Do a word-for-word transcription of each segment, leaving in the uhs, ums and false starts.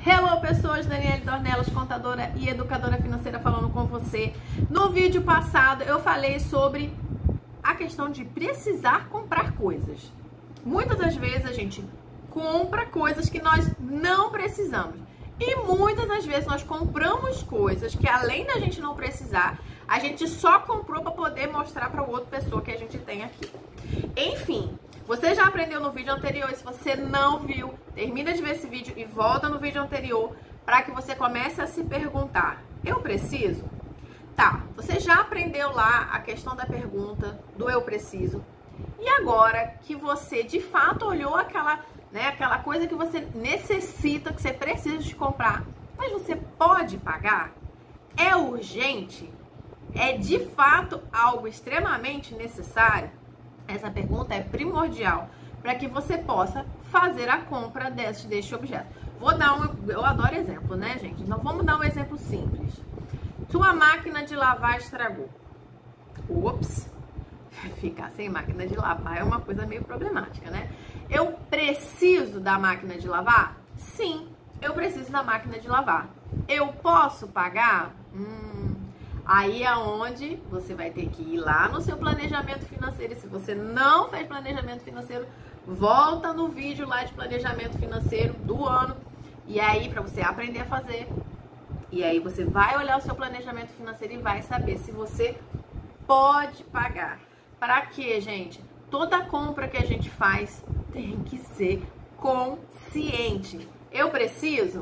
Hello pessoas, Daniele Dornelas, contadora e educadora financeira falando com você. No vídeo passado eu falei sobre a questão de precisar comprar coisas. Muitas das vezes a gente compra coisas que nós não precisamos. E muitas das vezes nós compramos coisas que além da gente não precisar, a gente só comprou para poder mostrar para outra pessoa que a gente tem aqui. Enfim, você já aprendeu no vídeo anterior, e se você não viu, termina de ver esse vídeo e volta no vídeo anterior para que você comece a se perguntar, eu preciso? Tá, você já aprendeu lá a questão da pergunta do eu preciso. E agora que você de fato olhou aquela, né, aquela coisa que você necessita, que você precisa de comprar, mas você pode pagar? É urgente? É de fato algo extremamente necessário? Essa pergunta é primordial para que você possa fazer a compra deste, deste objeto. Vou dar um, eu adoro exemplo, né, gente? Então vamos dar um exemplo simples. Sua máquina de lavar estragou. Ups, ficar sem máquina de lavar é uma coisa meio problemática, né? Eu preciso da máquina de lavar? Sim, eu preciso da máquina de lavar. Eu posso pagar? Hum... Aí é onde você vai ter que ir lá no seu planejamento financeiro. E se você não fez planejamento financeiro, volta no vídeo lá de planejamento financeiro do ano. E aí, para você aprender a fazer. E aí você vai olhar o seu planejamento financeiro e vai saber se você pode pagar. Para quê, gente? Toda compra que a gente faz tem que ser consciente. Eu preciso?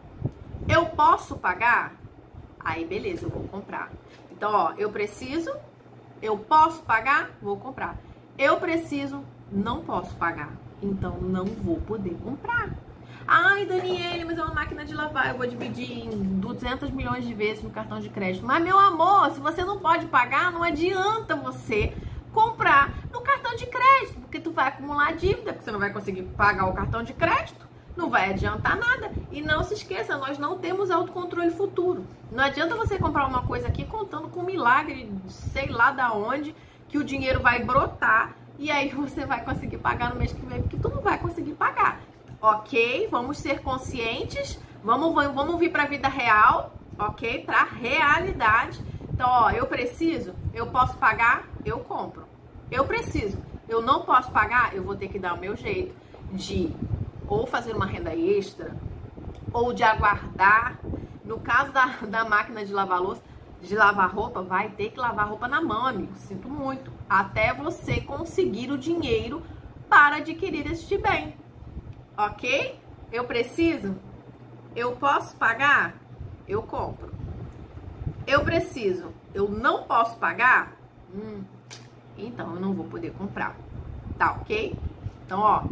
Eu posso pagar? Aí, beleza, eu vou comprar. Então, ó, eu preciso, eu posso pagar, vou comprar. Eu preciso, não posso pagar. Então, não vou poder comprar. Ai, Daniele, mas é uma máquina de lavar, eu vou dividir em duzentos milhões de vezes no cartão de crédito. Mas, meu amor, se você não pode pagar, não adianta você comprar no cartão de crédito, porque tu vai acumular dívida, porque você não vai conseguir pagar o cartão de crédito. Não vai adiantar nada. E não se esqueça, nós não temos autocontrole futuro. Não adianta você comprar uma coisa aqui contando com um milagre, sei lá da onde, que o dinheiro vai brotar e aí você vai conseguir pagar no mês que vem, porque tu não vai conseguir pagar. Ok? Vamos ser conscientes, vamos, vamos vir para a vida real, ok? Para a realidade. Então, ó, eu preciso, eu posso pagar, eu compro. Eu preciso, eu não posso pagar, eu vou ter que dar o meu jeito de ou fazer uma renda extra, ou de aguardar. No caso da, da máquina de lavar louça, de lavar roupa, vai ter que lavar roupa na mão, amigo. Sinto muito. Até você conseguir o dinheiro para adquirir este bem. Ok? Eu preciso? Eu posso pagar? Eu compro. Eu preciso? Eu não posso pagar? Hum, então eu não vou poder comprar. Tá ok? Então, ó.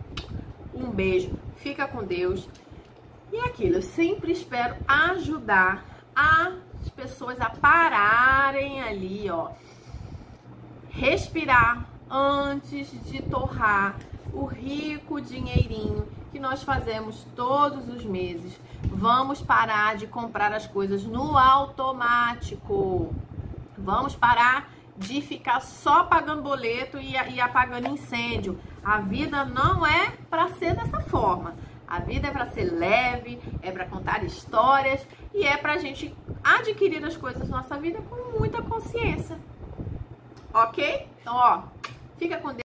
Um beijo, fica com Deus. E é aquilo, eu sempre espero ajudar as pessoas a pararem ali, ó. Respirar antes de torrar o rico dinheirinho que nós fazemos todos os meses. Vamos parar de comprar as coisas no automático. Vamos parar de ficar só pagando boleto e, e apagando incêndio. A vida não é para ser dessa forma. A vida é para ser leve, é para contar histórias e é para a gente adquirir as coisas da nossa vida com muita consciência. Ok? Então, ó, fica com Deus.